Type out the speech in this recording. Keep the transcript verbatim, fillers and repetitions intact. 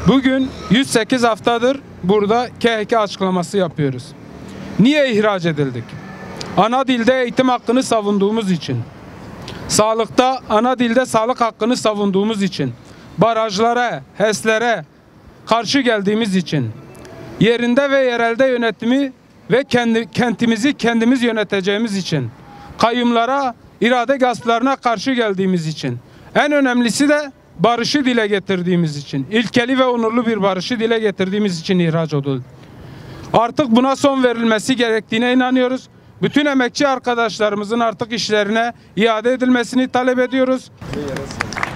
Bugün yüz sekiz haftadır burada K H K açıklaması yapıyoruz. Niye ihraç edildik? Ana dilde eğitim hakkını savunduğumuz için, sağlıkta ana dilde sağlık hakkını savunduğumuz için, barajlara, HES'lere karşı geldiğimiz için, yerinde ve yerelde yönetimi ve kendi, kentimizi kendimiz yöneteceğimiz için, kayyumlara, irade gasplarına karşı geldiğimiz için, en önemlisi de barışı dile getirdiğimiz için, ilkeli ve onurlu bir barışı dile getirdiğimiz için ihraç oldu. Artık buna son verilmesi gerektiğine inanıyoruz. Bütün emekçi arkadaşlarımızın artık işlerine iade edilmesini talep ediyoruz.